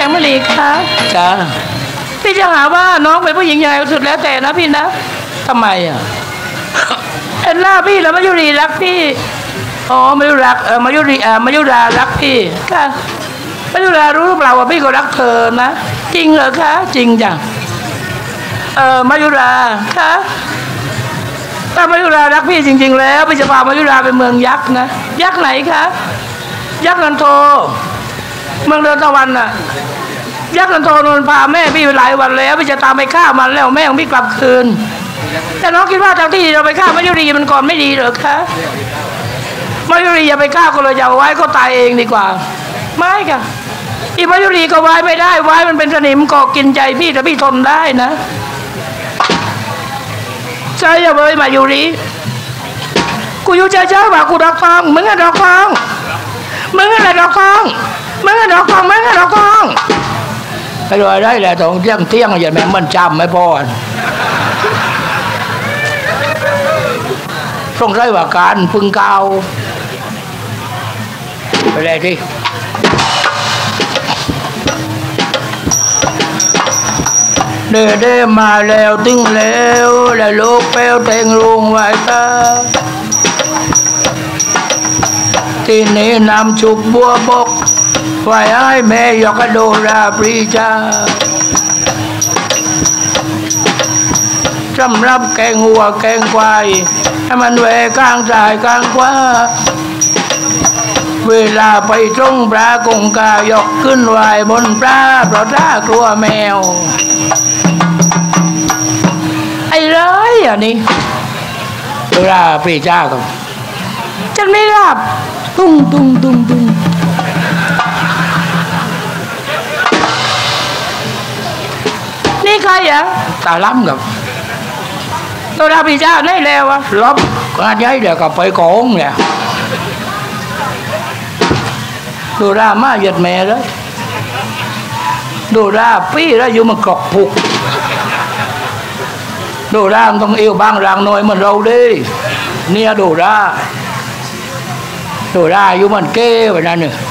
งมะลิคะจ้าพี่จะหาว่าน้องเป็นผู้หญิงใหญ่สุดแล้วแต่นะพี่นะทำไมอ่ะเอ็นล่าพี่แล้วมายุรีรักพี่อ๋อมายุรักมายุรารักพี่ค่ะมายุรารู้หรือเปล่าว่าพี่ก็รักเธอนะจริงเหรอคะจริงจ้ะมายุราค่ะถ้ามายุรารักพี่จริงๆแล้วพี่จะพามายุราไปเมืองยักษ์นะยักษ์ไหนคะยักษ์นันโทเมืองเดินตะวันน่ะยักษ์นันโทนนพาแม่พี่ไปหลายวันแล้วพี่จะตามไปฆ่ามันแล้วแม่ของพี่กลับคืนแต่น้องคิดว่าทางที่เราไปฆ่ามายุรีมันก่อนไม่ดีเหรอคะมายุรีอย่าไปฆ่าก็เลยอย่าไว้ก็ตายเองดีกว่าไม่ค่ะอีมายุรีก็ไว้ไม่ได้ไว้มันเป็นสนิมก่อกินใจพี่แต่พี่ทนได้นะใช่อย่าเลยมายุรีกูอยู่เจ้าบ่ากูดอกทองมึงอะดอกทองมึงอะไรดอกทองมึงอะดอกทองมึงอะดอกทองไปรวยได้แหละตรงเที่ยงอย่าแม่มันจำไม่พอส่งได้ว่าการพึ่งเก่าไปเลยที่เด้มาแล้วตึงแล้วและลูกเป้วเต็งลุงไว้ตาที่นี่นำชุบบัวบกไว้ให้แม่ยกกระโดราปรีชาสำรับแกงหัวแกงควายให้มันแหวกกลางสายกลางขวาเวลาไปตรงปลากงกายกขึ้นไหวบนปลาเพราะถ้ากลัวแมวไอ้เลยอันนี้ดูราปรีชาครับฉันไม่รับตุ้งนี่ใครอ่ะตาล้ำกับตัวดาพิจารณ์ได้แล้ววะลบก็ย้ายเดี๋ยวก็ไปโกงเนี่ยดูรามาหยัดแม่เลยดูราพี่แล้วอยู่มันกรอกผุกดูราต้องเอวบางรางน้อยเหมือนเราดิเนี่ยดูราอยู่มันเก้แบบนั้นเนี่ย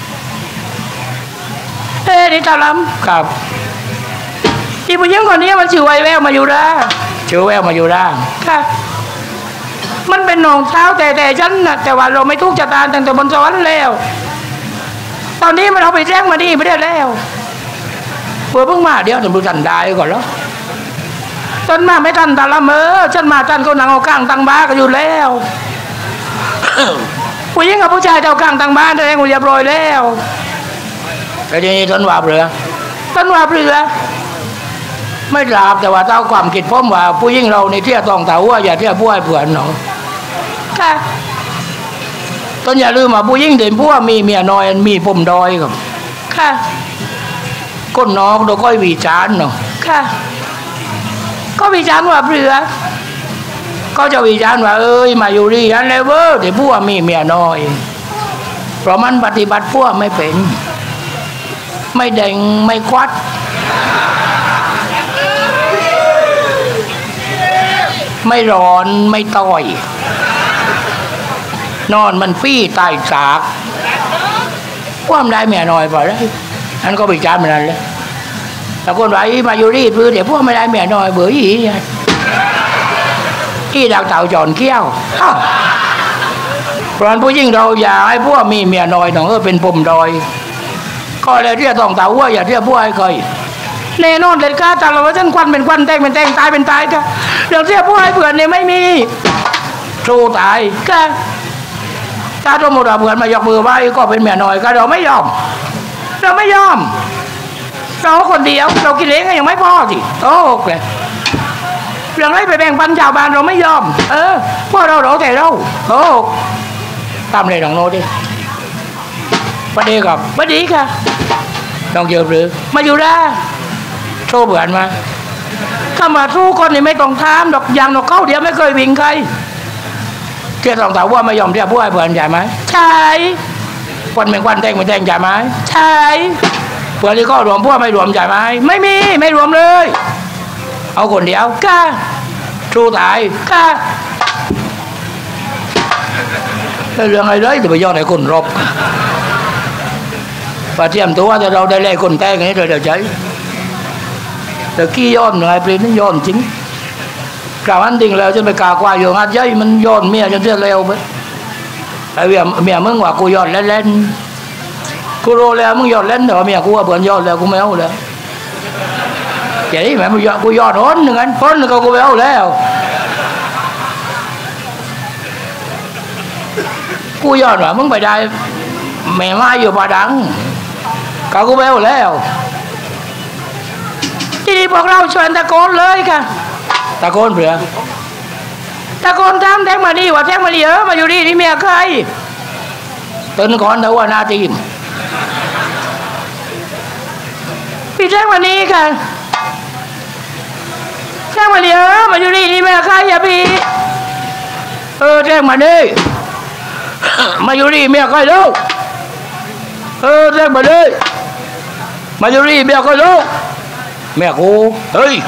นี่ตาล้ำครับอีผู้หญิงคนนี้มันชื่อไวแววมาอยู่ราชื่อแววมาอยู่ราค่ะมันเป็นหนองเท้าแต่ฉันนะแต่ว่าเราไม่ทุกข์ชะตาตั้งแต่บนสวรรค์แล้วตอนนี้มันเอาไปแจ้งมาดีไม่ได้แล้วเพิ่งมาเดี๋ยวจะดูทันได้ก่อนแล้วฉันมาไม่ทันตาละเมอฉันมาทันเขาหนังเอากลางตังบ้าก็อยู่แล้ว ผู้หญิงกับผู้ชายเอากลางตังบ้านได้เองเรียบร้อยแล้วแต่ทีนี้ต้นว่าเปลือไม่ทราบแต่ว่าเจ้าความคิดผมว่าผู้หญิงเราในเที่ยวต้องเต่าว่าอย่าเที่ยวผู้ให้เผื่อนเนาะค่ะต้นอย่าลืมว่าผู้หญิงเด่นผู้ว่ามีเมียน้อยมีผมดอยครับค่ะก้นน้องโดยก้อยวิจารณ์เนาะค่ะก็วิจารณ์ว่าเปลือก็จะวิจารณ์ว่ามาอยู่ดีอันเลเวอร์แต่ผู้ว่ามีเมียน้อยเพราะมันปฏิบัติผู้ว่าไม่เป็นไม่แดงไม่ควัดไม่ร้อนไม่ต่อยนอนมันฟี่ตายสากความได้เมียน้อยพอได้อันก็วิจารณ์เหมือนกันเลยแต่คนว่ามาอยู่ดีพื้นเดี๋ยวพวกไม่ได้เมียน้อยเบื่อที่ดาวเต่าจอนเขี้ยวเพราะนั้นผู้หญิงเราอย่าให้พวกมีเมียน้อยหนองเป็นผมดอยก็เลยเรียกต้องเต่าว่าอย่าเรียกพวกให้เคยแน่นอนเด็ดขาดแต่เราว่าฉันควันเป็นควันแตงเป็นแตงตายเป็นตายค่ะเดี๋ยวเรียกพวกให้เผื่อเนี่ยไม่มีสู้ตายค่ะถ้าสมมติว่าเผื่อมายกมือไว้ก็เป็นเมียน้อยก็เราไม่ยอมเราคนเดียวเรากินเลี้ยงก็ยังไม่พอสิโอ้เลยเรื่องอะไรไปแบ่งปันชาวบ้านเราไม่ยอมพวกเราแต่เราโอ้ตามเลยน้องโน้ดิประเดี๋ยวกับประเดี๋ยวค่ะน้องเยอะหรือมาอยู่ได้โชว์เบื่อมาถ้ามาสู้คนนี่ไม่ต้องทำดอกยางดอกเข้าเดี๋ยวไม่เคยวิ่งใครเกี่ยวกับว่าไม่ยอมเรียกผู้ให้เบื่อใหญ่ไหมใช่ควันเป็นควันแตงเป็นแตงใหญ่ไหมใช่เผื่อที่ก็รวมผู้ไม่รวมใหญ่ไหมไม่มีไม่รวมเลยเอาคนเดียวค่ะสู้ตายค่ะเรื่องอะไรเลยจะไปย้อนให้คนรบ và tiệmตัวแต่เราได้เลยคนแต่งนี้เลยเดี๋ยวใช้แต่กี้ย้อนหน่อยปรีนั้นย้อนจริงกล่าวอันดิ่งแล้วจนไปกากว่าอยู่งานใหญ่มันย้อนเมียจนเสียเร็วไปไอ้เมียมึงว่ากูย้อนเล่นกูรู้แล้วมึงย้อนเล่นแต่ว่าเมียกูว่าเบื่อย้อนแล้วกูไม่เอาแล้วอย่างนี้แม่มึงย้อนกูย้อนพ้นหนึ่งอันพ้นก็กูไม่เอาแล้วกูย้อนว่ามึงไปได้แม่มาอยู่ป่าดังก็กูไม่เอาแล้วทีนี้พวกเราชวนตะโกนเลยค่ะตะโกนเผื่อตะโกนตามแทงมาดีว่าแทงมาดีมาอยู่ดีนี่เมียใครตื่นก่อนเถอะว่านาทีมพี่แทงมานี้ค่ะแทงมาดีมาอยู่ดีนี่เมียใครอย่าพี่แทงมาดีมาอยู่ดีเมียใครลูกแทงมาดีมาอยู่ดีเมียใครลูกเมียกูเฮ้ย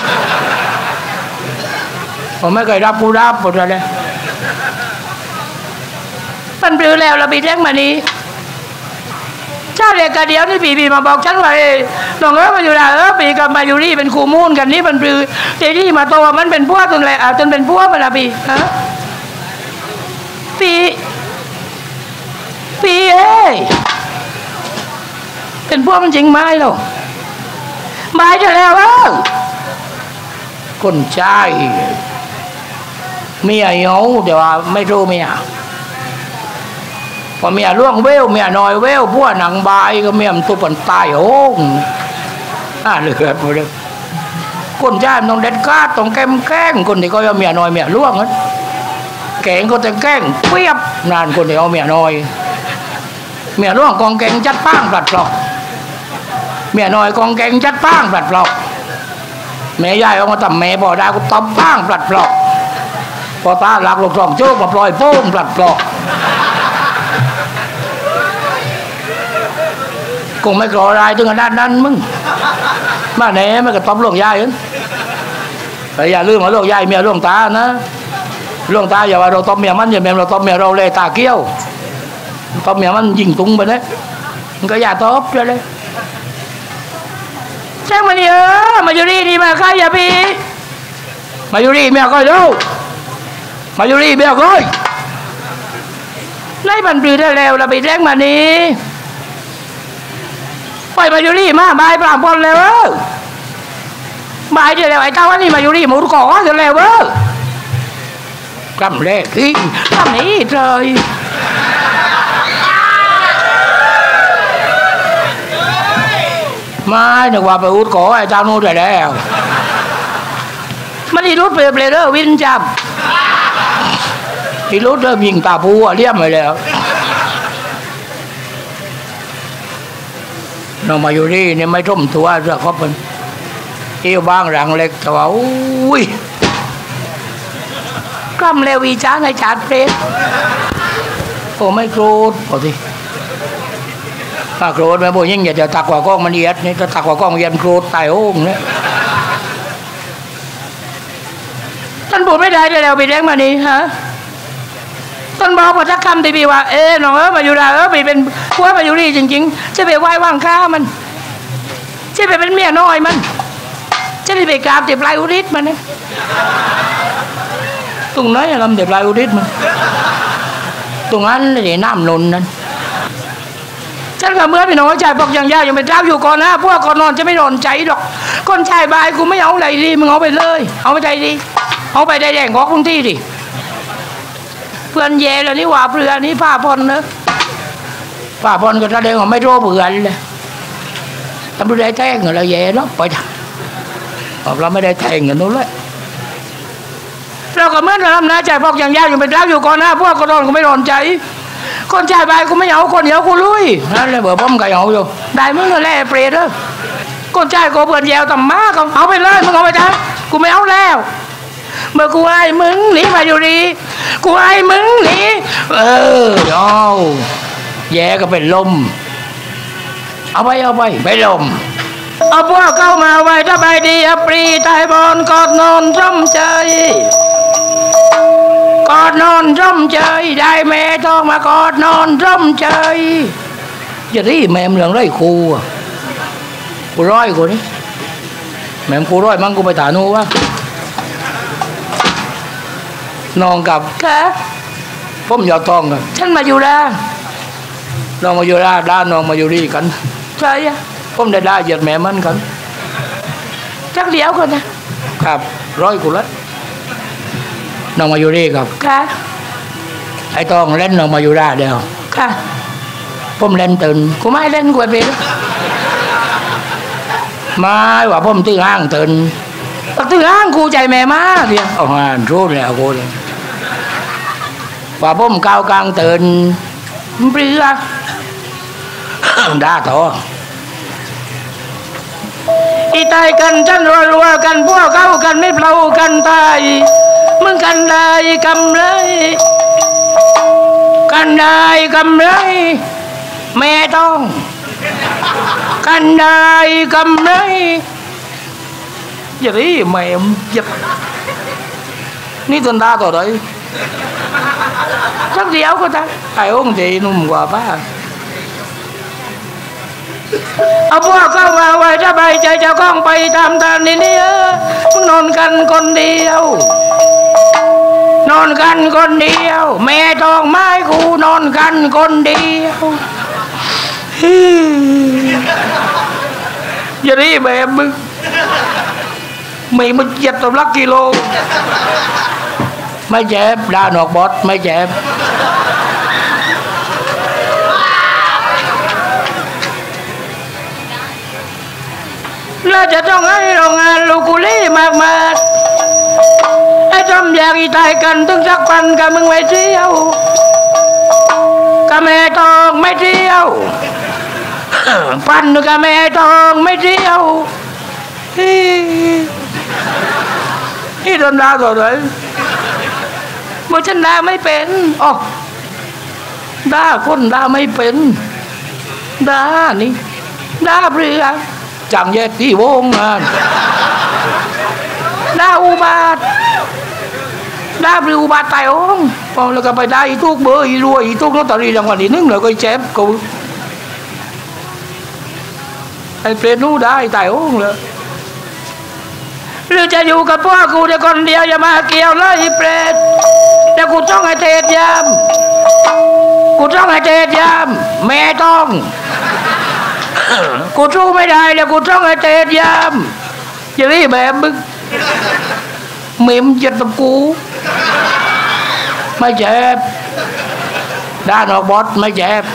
ผมไม่เคยรับผู้รับหมดเลยมันปลือแล้วเราไปแจ้งมานี้เจ้าเด็กกระเดียวนี่ปีมาบอกฉันว่าน้องมาอยู่นะปีกับมาอยู่นี่เป็นคู่มูลกันนี่มันปลือเจนี่มาโตมันเป็นพวกจนอะไรจนเป็นพวกมาละปีฮะปีเอ้ยเป็นพวกมันจริงไหมหรอไม่จะแล้วคนใจเมียเหงาเดี๋ยวไม่รู้เมียพอเมียล่วงเวลเมียน้อยเวลพวกหนังบายก็เมียมันตุปันตายโอ้งเหลือหมดเลยคนใจมันต้องเด็ดขาดต้องแก้มแกล้งคนที่ก็เอาเมียน้อยเมียล่วงนั้นแกงก็จะแกล้งเปียบนานคนที่เอาเมียน้อยเมียล่วงกองแกงจัดป้างปลัดปลอกเมียน้อยกองแกงจัดป้างปลัดปลอกแม่ยายเอามาทำแม่บ่ได้ก็ตบป้างปลัดปลอกพอตาหลักหลบสองโจ๊กมาปล่อยโป้งปลัดปลอกคงไม่กลัวอะไรถึงขนาดนั้นมึงมาไหนไม่ก็ตบหลวงยายเองแต่อย่าลืมว่าหลวงยายเมียหลวงตานะหลวงตาอย่าว่าเราตบเมียมันอย่าเมียเราตบเมียเราเลยตาเกี้ยวตบเมียมันยิงตุ้งไปเลยมันก็อย่าตบเลยแจ้งมาดิมาอยู่นี่มาใครอย่าพี่มาอยู่นี่เมียก็รู้มาอยู่นี่เมียก็ไล่บันปลือได้แล้วเราไปแจ้งมานี่ไปมาอยู่นี่มาบายปราบบอลแล้วบายเดี๋ยวไอ้เจ้าวันนี้มาอยู่นี่หมูก่อเดี๋ยวแล้วกำเล่ขี้กำนี้เลยไม่นึกว่าไปอุดก่อไอ้เจ้านู้นได้แล้วมันอีรุดเปลี่ยนเลยวินจับอีรุดเริ่มยิงตาปูเลี้ยมไปแล้วน้องมาอยู่นี่เนี่ยไม่ท่มตัวจะเขาเป็นเอวบางหลังเล็กแต่ว่าอุ้ยกล้ำเลวีจ้าในชาติเพลสโอ้ไม่โกรธพอสิถ้าโกรธแม่โบยิ่งอย่าจะตักกว่ากล้องมันเอียดนี่ถ้าตักกว่ากล้องเอียดโกรธตายโอ้งเนี่ยท่านพูดไม่ได้เลยเราไปเลี้ยงมานี่ฮะต้นบอกว่าทักคำตีบีว่าน้องมาอยู่ได้ไปเป็นผัวมาอยู่นี่จริงๆจะไปไหว้ว่างข้ามันจะไปเป็นเมียน้อยมันจะได้ไปกราบเจ็บปลายอุริศมันเนี่ยตรงนั้นลำเจ็บปลายอุริศมันตรงนั้นเลยน้ำนนนั้นฉันก็เมื่อพี่น้องใจบอกอย่างยากยังไปเจ้าอยู่ก่อนนะพวกก่อนนอนจะไม่นอนใจหรอกคนชายบายกูไม่เอาอะไรดีมึงเอาไปเลยเอาไปใจดีเอาไปได้แดงของคุณที่ดิเพื่อนเย่แล้วนี่ว่าเพื่อนนี่ป้าพรนะป้าพรก็แสดงว่าไม่รู้เพื่อนเลยทำไม่ได้แทงเราเย่เนาะไปทำเราไม่ได้แทงกันนู้นเลยเราก็เหมือนเราทำนะใจบอกอย่างยากอยู่เป็นรักอยู่ก่อนนะพวกก็นอนก็ไม่นอนใจคนชายใบกูไม่เอาคนเดียวกูลุยนั่นเลยเบื่อผมก็เอาอยู่ได้มึงก็แล่เปรตคนชายกูเบื่อแยวต่ำมากเอาไปเลยมึงเอาไปจ้ะกูไม่เอาแล้วเมื่อกูไอ้มึงหนีมาอยู่ดีกูไอ้มึงหนีเอาแย่ก็เป็นลมเอาไปไปลมเอาพวกเข้ามาไว้ถ้าไปดีอปรีตายบอลกอดนอนร่มใจกอดนอนร่มใจได้แม่ต้องมากอดนอนร่มใจจะรีแม่เรื่องไรกูกูร้อยกูนี่แม่กูร้อยมั่งกูไปถานูวะนองกับแค่ผมยอดทองกันฉันมาอยู่ด้านน้องมาอยู่ด้านน้องมาอยู่ดีกันใช่อะผมได้เหยียดแม่มันกันจักเดียวกันนะครับร้อยกูละน้องมาอยู่ดีกับค่ะไอ้ทองเล่นน้องมาอยู่ด้าเดียวค่ะผมเล่นตื่นกูไม่เล่นกูไปไม่ว่าผมตื้อห้างตื่นตื้อห้างกูใจแม่มาเดียวเอางานรู้แล้วกูเลยว่าผมก้าวกลางตื่นเปลือกด่าต่ออีตายกันฉันรัวกันพวกเขากันไม่เปล่ากันตายมึงกันได้กำไรกันได้กำไรแม่ต้องกันได้กำไรอย่าดิแม่ยับนี่ต้นตาต่อเลยสักเดียวก็ได้ไอ้องค์ที่นุ่มกว่าป้าเอาพวกเข้ามาไว้จะใบใจเจ้าก้องไปตามทางนี้มึงนอนกันคนเดียวนอนกันคนเดียวแม่ทองไม้กูนอนกันคนเดียวอย่าดิแม่มึงไม่มันเจ็บตัวลักกิโลไม่เจ็บด่าหนอกบอสไม่เจ็บแล้วจะต้องให้โรงงานลูกุลี่มากมาไอ้จอมอยากอีตายกันตึงสักปันกับมึงไม่เที่ยวกับแม่ทองไม่เที่ยวปันกับแม่ทองไม่เที่ยวนี่โดนด่าต่อเลยเมื่อฉันด่าไม่เป็นอ๋อด่าคนด่าไม่เป็นด่านี่ด่าเปลือกจังแยกที่วงงานด่าอุบาทด่าเปลือกอุบาทตายองพอแล้วก็ไปได้ทุกเบอร์อีรวยทุกลอตเตอรี่รางวัลที่หนึ่งแล้วก็เจ็บกูไอ้เปรตนู้ได้ตายองเลยหรือจะอยู่กับพ่อกูแต่คนเดียวอย่ามาเกี่ยวเลยเปรตแต่กูต้องให้เทศยามกูต้องให้เทศยามแม่ต้องกูสู้ไม่ได้แล้วกูต้องให้เทศยามอย่างนี้แบบมึงเมมจัดกับกูไม่เจ็บด่านอกบอสไม่เจ็บ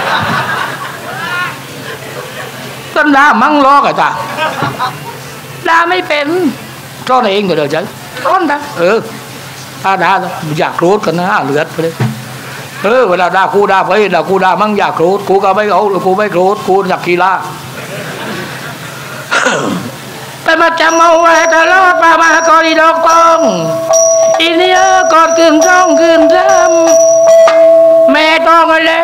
ต้นด่ามั่งล้อกันตาด่าไม่เป็นcho này người đời chứ con đó ta đã giả cốtกันนะเลือดไปเลยเวลาด่ากูด่าไปด่ากูด่ามั่งอยากโกรธกูก็ไม่เอากูไม่โกรธกูอยากกีฬาแต่มาจำเอาไว้ตลอดป่ามาก็ดีดอกตองอีเนี้ยก่อนคืนร้องคืนรำแม่ต้องอะไร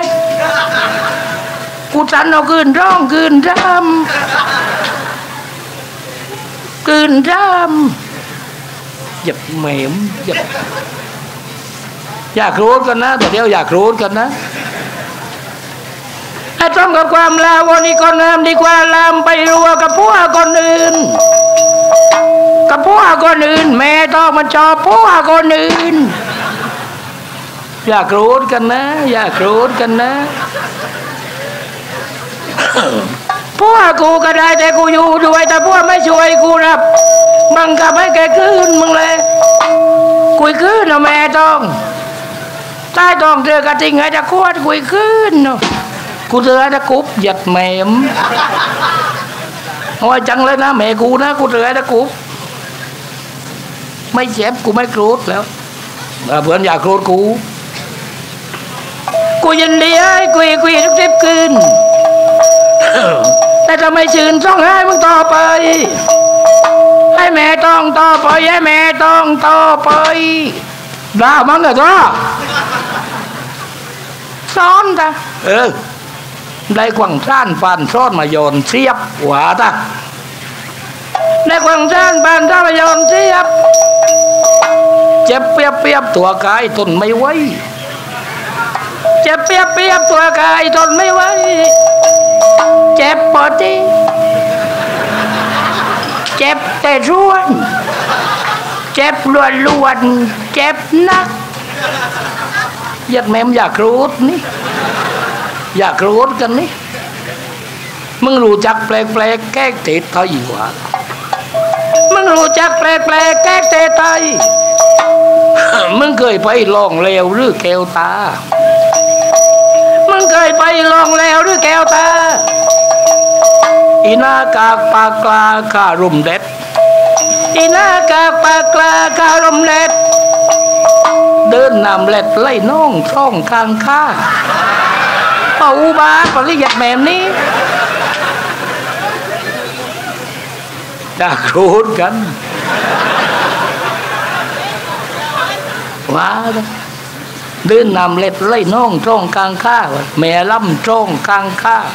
กูจันเอาคืนร้องคืนรำคืนรำหยับแหม่มหยับอยากรู้กันนะแต่เดี๋ยวอยากรู้กันนะไอ้ต้มกับความลาวนี่ก็งามดีกว่าลามไปรัวกับพวกคนอื่นกับพวกคนอื่นแม่ต้องมันชอบพวกคนอื่นอยากรู้กันนะอยากรู้กันนะพวกกูก็ได้แต่กูอยู่ด้วยแต่พวกไม่ช่วยกูรับบังคับให้แกคืนมึงเลยกุยคืนนะแม่ต้องใต้ต้องเจอกระติงให้จะควดกุยคืนเนาะกูเจอจะกุบหยัดแม่มโอ้ยจังเลยนะแม่กูนะกูเจอจะกุบไม่เจ็บกูไม่โกรธแล้วเพื่อนอยากโกรธกูยินดีให้กุยทุกเทปคืนแต่จะไม่ชื่นต้องให้มึงต่อไปให้แม่ต้องต่อไปให้แม่ต้องต่อไปด่ามันเลยจ้าซ้อนจ้ะได้กวางซ่านฟันซ้อนมาโยนเสียบหัวจ้ะได้กวางซ่านฟันซ้อนมาโยนเสียบเจ็บเปียบตัวกายทนไม่ไหวเจ็บเปียบตัวกายทนไม่ไหวเจ็บปอดีเจ็บแต่ร้วนเจ็บล้วนๆเจ็บนักยัดแม่มอยากรู้นี่อยากรู้กันนี่มึงรู้จักแปลกๆแก้เตะไทยวะมึงรู้จักแปลกๆแก้เตะไทยมึงเคยไปลองเลวหรือแก้วตามึงเคยไปลองเลวหรือแก้วตาอีหน้ากากปากกลาคารมเด็ดอีหน้ากากปากกลาคารมเด็ดเดินนำเล็ดไล่น้องช่องข้างข้าเอาอุบาปริยัติแม่นี้จะโกรธกันว้าเดินนำเล็ดไล่น้องช่องข้างข้าแม่ล่ำช่องข้างข้า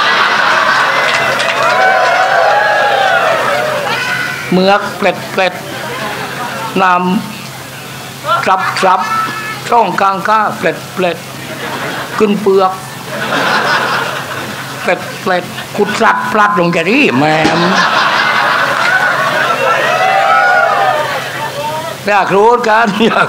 เมือกเปล็ดนำจับช่องกลางข้าเปล็ดขึ้นเปลือกเปล็ดกุดสับพลัดลงจะดีแม่อยากรู้กัน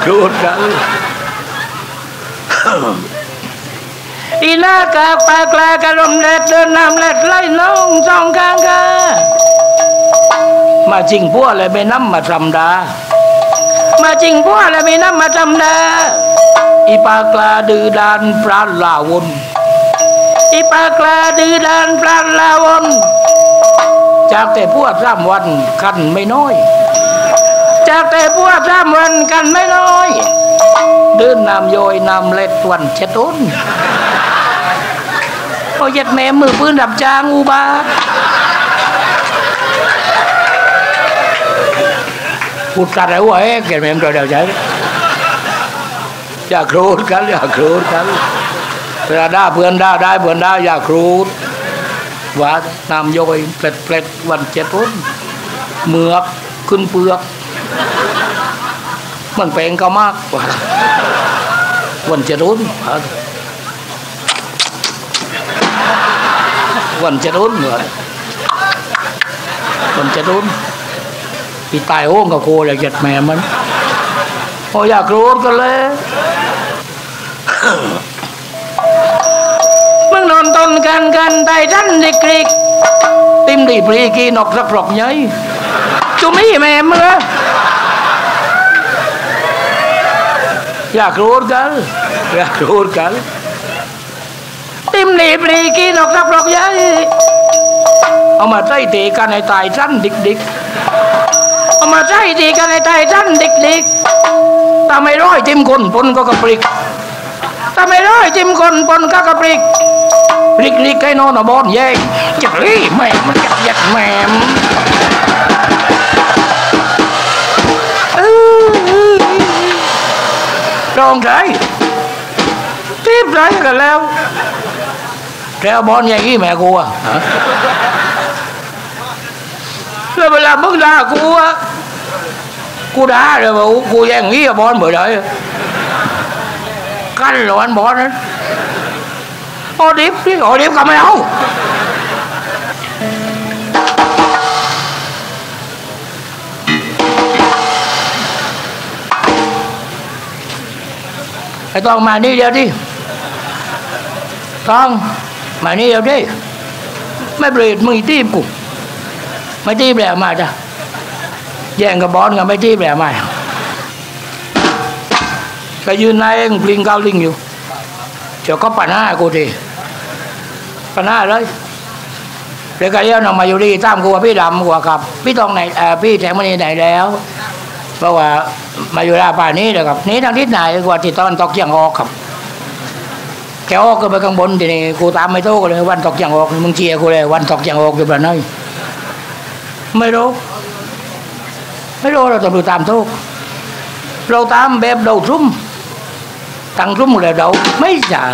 อีหน้ากากปากกลากระลมเล็ดเดินนำเล็ดไล่น้องช่องกลางข้ามาจริงพวกอะไรไม่น้ำมาทำดามาจริงพวกอะไรไม่น้ำมาทำดาอีปากลาดื้อดานปราลาวนอีปากลาดื้อดานปราลาวนจากแต่พวก3 วันกันไม่น้อยจากแต่พวก3 วันกันไม่น้อยเดินนำโยยนำเล็ดวันเช็ดต้นพอเย็ดแม่มือปืนดับจางอุบาพูดกันแล้วไอ้เกิดแม่ตัวเดียวใจอยากโกรธกันเวลาด่าเพื่อนด่าได้เพื่อนด่าอยากโกรธว่านำโยยเปล็ดวันเจ็ดต้นเมือกขึ้นเปลือกมันแปลงก็มากกว่าวันเจ็ดต้นวันเจ็ดต้นเหมือนวันเจ็ดต้นปีตายโอ้งกับโคเลยเจ็ดแม่มันพออยากรู้กันเลยมึงนอนต้นกันไตทันดิกริกติมดีปรีกีนกสักปลอกยัยจุมีแม่มึงละอยากรู้กันติมดีปรีกีนกสักปลอกยัยเอามาใส่เตะกันในตายทันดิกเอามาใช้ดีกันในใจท่านเด็กๆถ้าไม่ร้อยจิ้มคนปนก็กระปริกถ้าไม่ร้อยจิ้มคนปนก็กระปริกริกไอ้นอนบอนเย่จับเลยแม่มันยัดแม่รองใจรีบไรกันแล้วบอลอย่างนี้แม่กูอะแล้วเวลามึงด่ากูอะกูด่าเลยว่ากูแย่งงี้บอลเบื่อเลยกันหลอนบอลนั้นโอดิฟก็ไม่เอาไอ้ต้องมานี่เดียวดิต้องมานี่เดียวดิไม่เปลี่ยนมึงตีกูไม่ตีแบบมาจ้ะแย่งกับบอลกับไม่ตีแบบมาก็ยืนนายเองปลิงเกาลิงอยู่เจ้าก็ปัญหากูทีปัญหาเลยเดี๋ยวก็เรียกน้องมาอยู่ดีตามกูว่าพี่ดำกว่ากับพี่ตองไหนพี่แสงมณีไหนแล้วเพราะว่ามาอยู่ราป่านี้เดี๋ยวกับนี้ทางทิศไหนกว่าที่ตอนตกยังออกครับแกออกก็ไปข้างบนทีนี้กูตามไม่โต้เลยวันตกยังออกมึงเชียร์กูเลยวันตกยังออกอยู่แบบนั้นไม่รู้เราต้องดูตามทุกเราตามแบบđầuรุ่มตั้งรุ่มแล้วđầuไม่ใช่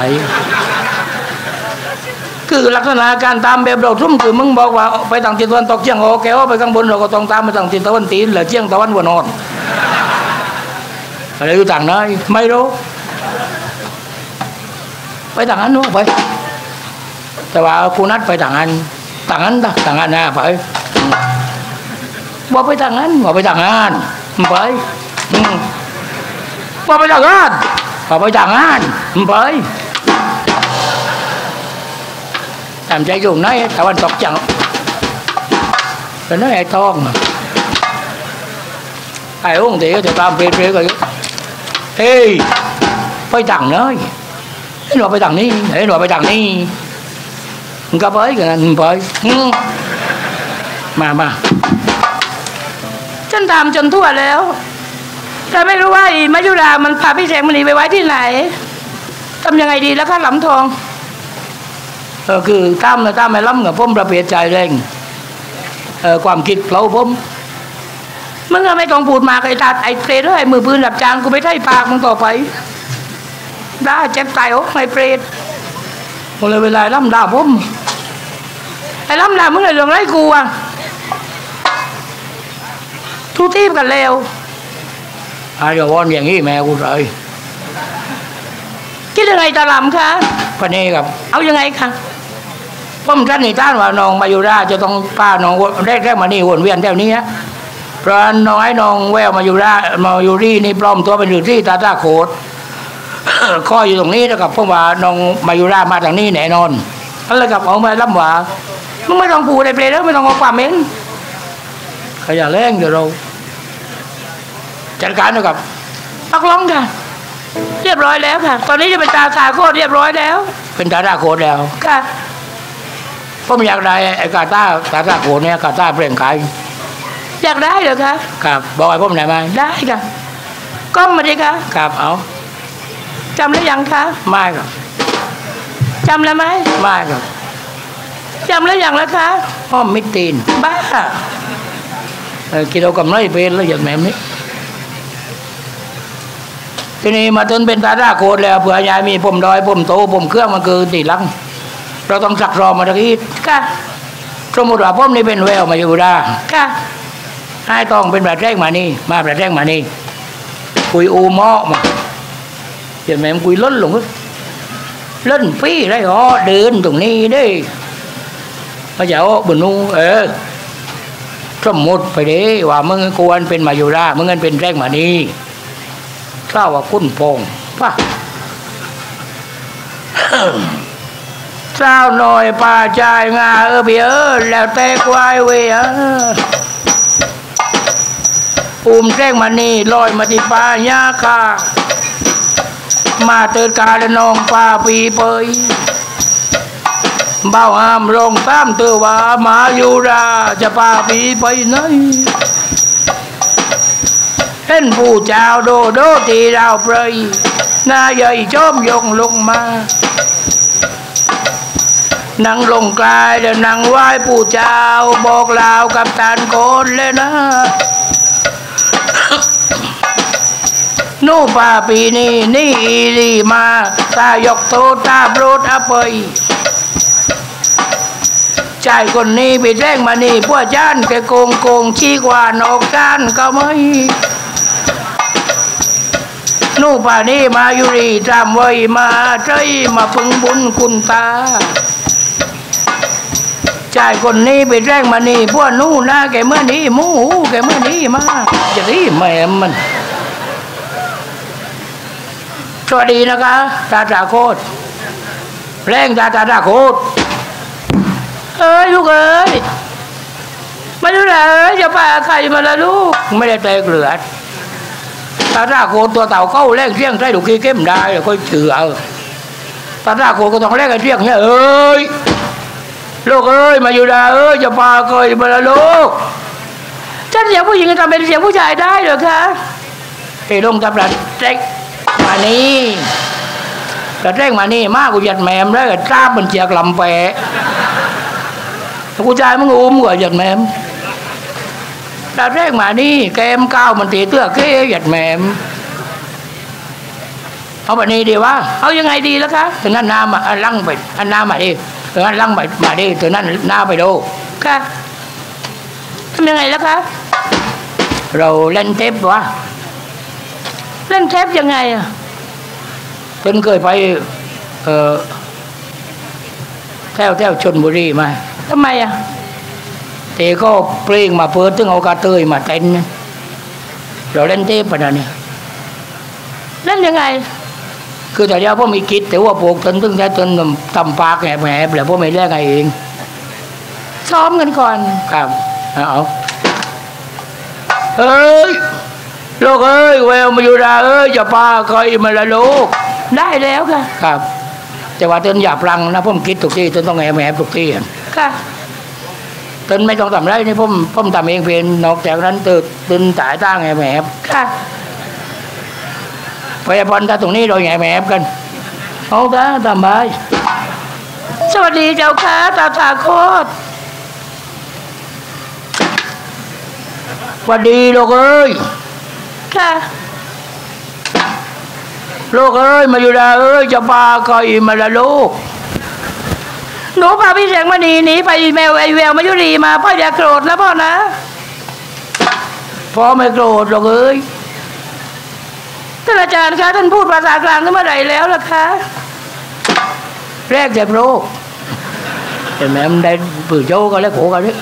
คือลักษณะการตามแบบđầuรุ่มคือมึงบอกว่าไปทางทิศตะวันตกเฉียงออกแกว่าไปข้างบนเราก็ต้องตามไปทางทิศตะวันตกหรือเฉียงตะวันหัวนอนอะไรอยู่ต่างนั้นไปทางนั้นนู้นไปแต่ว่ากูนัดไปต่างอันนะไปบอกไปต่างอันบอกไปต่างอันไปบอกไปต่างอันบอกไปต่างอันไปทำใจอยู่ไหนตะวันตกจังเป็นน้อยไอ้ทองไอ้องค์ที่จะตามเปรี้ยก็เฮ้ยไปต่างน้อยไอ้หนูไปต่างนี้ไอ้หนูไปต่างนี้มันก็ไปกันไปมาฉันตามจนทั่วแล้วแต่ไม่รู้ว่าไอ้มัจจุรามันพาพี่แสงมณีไปไว้ที่ไหนทำยังไงดีแล้วคะหลำทองคือตามไม่ล้ำกับผมประเภทใจแรงความคิดเราผมมึงไม่ต้องพูดมาไอ้ตัดไอ้เปรตไอ้มือปืนดับจางกูไม่ใช่ปากมึงต่อไปได้เจ็บใจโอ้ไอ้เปรตหมดเลยเวลาล้ำด่าผมไอ้ล้ำด่ามึงเลยเรื่องไรกูอ่ะทุกทีมกันแล้วเดี๋ยววอนอย่างนี้แม่กูเลยคิดยังไงตาลำคะพะเนกับเอายังไงคะผมท่านนี่ท่านว่าน้องมายุราจะต้องป้าน้องแรกมานี่วนเวียนแถวนี้เพราะน้องไอ้น้องแววมายุรีนี่ปลอมตัวเป็นฤาษีตาโคตรข้ออยู่ตรงนี้แล้วกับพวกว่าน้องมายุรามาทางนี้แน่นอนอะไรกับเอามาล้ำว่ามึงไม่ต้องพูดอะไรเลยแล้วไม่ต้องเอาความเม้นขยันแรงเดี๋ยวเราจัดการด้วยกับพักร้องค่ะเรียบร้อยแล้วค่ะตอนนี้จะเป็นตาโคตรเรียบร้อยแล้วเป็นตาโคตรแล้วค่ะผมอยากได้ไอ้กาตาโคตรเนี่ยกาตาเปลี่ยนใครอยากได้เหรอคะครับบอกไอ้ผมไหนมาได้ค่ะก้มมาดิคะครับเอาจำแล้วยังคะไม่ครับจำแล้วไหมไม่ครับจำแล้วยังแล้วคะพ่อมิตีนบ้ากิโลกรัมน้อยเป็นแล้วอย่างแบบนี้ทีนี้มาจนเป็นตาโคตรแล้วเผื่อยายมีผมดอยผมโตผมเครื่องมันคือตีลังเราต้องสักรอมาตะกี้ค่ะสมมติว่าผมนี่เป็นแววมาอยู่ได้ค่ะให้ต้องเป็นแบบแรกมานี่มาแบบแรกมานี่คุยอูหม้อมาเห็นไหมคุยล้นลงล้นปีได้หรอเดินตรงนี้ได้มาเจ้าบุญนูสมมติไปดิว่ามึงควรเป็นมาอยู่ได้มึงเงินเป็นแรกมานี่ข้าว่าคุ้นพงป่ะเจ้าหน่อยป่าใจงาเบี้ยแล้วแต่ควายเวียปุ่มแจ้งมานี่ลอยมาที่ป่าหญ้าคามาเติดกาและนองป่าปีเปยเบ้าห้ามลงตามเตือว่ามาอยู่ราจะป่าปีไปไหนเห็นผู้เจ้าโดตีดาวเปรยหน้าใหญ่จอมยงลงมานั่งลงกลายเดี๋ยวนั่งไหว้ผู้เจ้าบอกลาวกับตานโกนเลยนะนู่ป่าปีนี้นี่อีลีมาตายกโตตาโปรดอภัยใจคนนี้ไปแจ้งมานี่พวกจ้านแกโกงชี้กว่านอกจ้านก็ไม่นู่ป่านี้มาอยู่รีจำไว้มาใจมาพึงบุญคุณตาใจคนนี้ไปแจ้งมานี่พวกนู่นนะแกเมื่อนี้มูหูแกเมื่อนี้มาจะรีแม่มันสวัสดีนะคะตาโคตรแรงตาโคตรลูกเอ้ยมาดูเลยจะพาใครมาละลูกไม่ได้เตะเกลือตาโคตรตัวเต่าเข้าแรงเที่ยงใช้ลูกขี้เข้มได้แล้วก็เถื่อตาโคตรก็ต้องแรงกันเที่ยงเนี่ยลูกเอ้ยมาอยู่ได้จะพาใครมาละลูกฉันเสียงผู้หญิงทำเป็นเสียงผู้ชายได้เหรอคะลงตำราเจ๊กมานี่กระเร่งมานี่มากกูหยัดแมมแล้วก็จ้ามันเจียกลำแปะกูใจมึงอุ้มกว่าหยัดแมมกระเร่งมานี่แกมก้าวมันตีเตื้อเก้หยัดแมมเอาแบบนี้ดีวะเอายังไงดีแล้วคะถึงนั้นน้ำมาลั่งไปอันน้ำมาดิถึงนั้นลั่งไปมาดิถึงนั้นน้ำไปดูค่ะทำยังไงแล้วคะเราเล่นเทปวะเล่นเทปยังไงอ่ะเพิ่นเคยไปแถวชลบุรีมาทำไมอ่ะเตะก็เพลงมาเปิดถึงเอากระเตยมาเต้นเราเล่นเทปปะเนี่ยเล่นยังไงคือแต่เดียวพ่อมีคิดแต่ว่าพวกตนตึงแท้ตนทำปากแหบแล้วพ่อไม่เล่นไงเองซ้อมกันก่อนครับเอาเฮ้ยลูกเอ้ยแววมาอยู่ดาเอ้ยจะป้าคอยมาละลูกได้แล้วค่ะครับแต่ว่าตนอย่าพลังนะพ่อคิดทุกที่ตนต้องแหบทุกที่ค่ะตนไม่ต้องทำไรนี่พ่อทำเองเพียงนอกจากนั้นตนจ่ายตั้งแหบค่ะไปพรถ้าตรงนี้เราแหบกันเอาตาทำไปสวัสดีเจ้าค่ะตาตาโคตรสวัสดีลูกเอ้ยค่ะลูกเอ้ยมาอยู่ดาเอ้ยจะพาคอยมาละลูกหนูพาพี่แสงมณีหนีไปแมวไอแววมายุรีมาพ่ออย่าโกรธนะพ่อนะพ่อไม่โกรธหรอกเอ้ยท่านอาจารย์คะท่านพูดภาษากลางตั้งเมื่อไหร่แล้วล่ะคะแรกเจ็บโรคแต่แม่มันได้ปืนโจก็แล้วโขกันเลย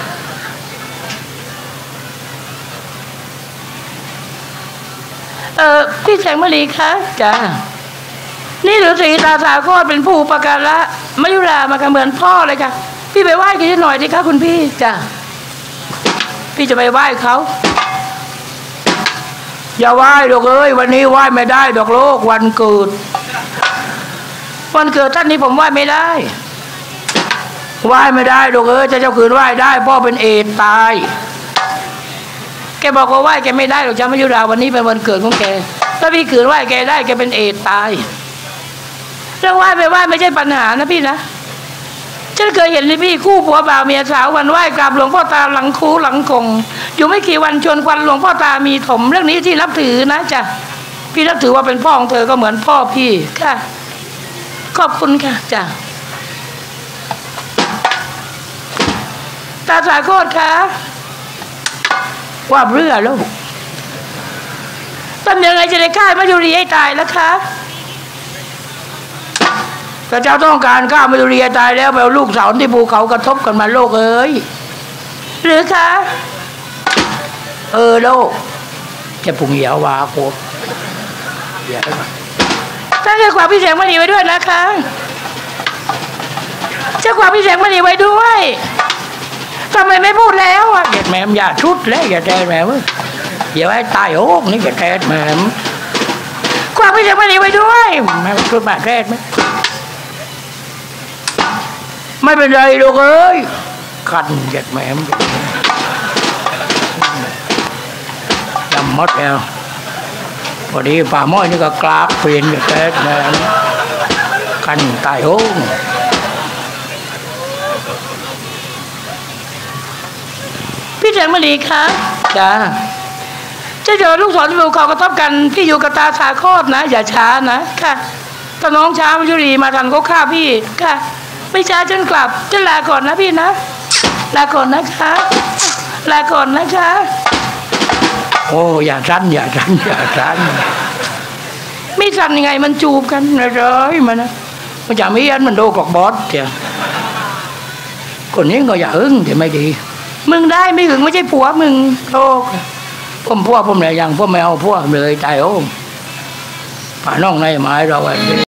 พี่แสงมณีคะจ้านี่ฤาษีตาสาโคตรเป็นผู้ประการะมายุรามากันเหมือนพ่อเลยค่ะพี่ไปไหว้กันหน่อยดิคะคุณพี่จ้าพี่จะไปไหว้เขาอย่าไหว้ดอกเอ้ยวันนี้ไหว้ไม่ได้ดอกโลกวันเกิดท่านนี้ผมไหว้ไม่ได้ไหว้ไม่ได้ดอกเอ้ยเจ้าคืนไหว้ได้พ่อเป็นเอดตายแกบอกว่าไหว้แกไม่ได้หรอกจ้ามายุราวันนี้เป็นวันเกิดของแกถ้าพี่คืนไหว้แกได้แกเป็นเอดตายแล้วไหว้ไปไหว้ไม่ใช่ปัญหานะพี่นะฉันเคยเห็นพี่คู่ผัวบ่าวเมียสาววันไหว้กราบหลวงพ่อตาหลังคูหลังกงอยู่ไม่กี่วันชวนควันหลวงพ่อตามีถมเรื่องนี้ที่นับถือนะจ๊ะพี่นับถือว่าเป็นพ่อของเธอก็เหมือนพ่อพี่ค่ะขอบคุณค่ะจ้ะตาสาโคตรค่ะว่าเรื่องลูกทำยังไงจะได้ฆ่ามายุรีให้ตายแล้วคะพระเจ้าต้องการฆ่ามายุรีให้ตายแล้วไปเอาลูกสาวที่ภูเขากระทบกันมาโลกเอ้ยหรือคะโลกจะพุงเหยียววาโคเหยียวถ้าเจ้าความพี่แสงมณีไว้ด้วยนะคะเจ้าความพี่แสงมณีไว้ด้วยทำไมไม่พูดแล้วอ่ะเด็ดแม่อย่าชุดแล้วอย่าแทนแม่อย่าไว้ตายโอ้นี่อย่าแทนแม่ความพี่แสงมณีไว้ด้วยแม่ชุดมาแทนไหมไม่เป็นไรลูกเอ้ยขันเด็ดแม่จำมดแล้วพอดีป่าม้อยนี่ก็กราบเปลี่ยนกับแทนแม่ขันตายโอ้พี่แสงมณีคะจ้าจะเจอลูกศรที่ภูเขากระทบกันพี่อยู่กับตาสาโคตรนะอย่าช้านะค่ะถ้าน้องช้ามายุรีมาทันก็ฆ่าพี่ค่ะไม่ช้าจนกลับจะลาก่อนนะพี่นะลาก่อนนะคะลาก่อนนะคะโอ้อย่าสั้นไม่สั้นยังไงมันจูบกันเลยมันนะมันจะไม่ยันมันโดกอกบอสเจ้าคนนี้ก็อย่าอึ้งแต่ไม่ดีมึงได้ไม่ถึงไม่ใช่ผัวมึงโลกผมพวกผมอะไรอย่างพวกไม่เอาพวกเลยตายโอ้ป่าน้องในไม้เรา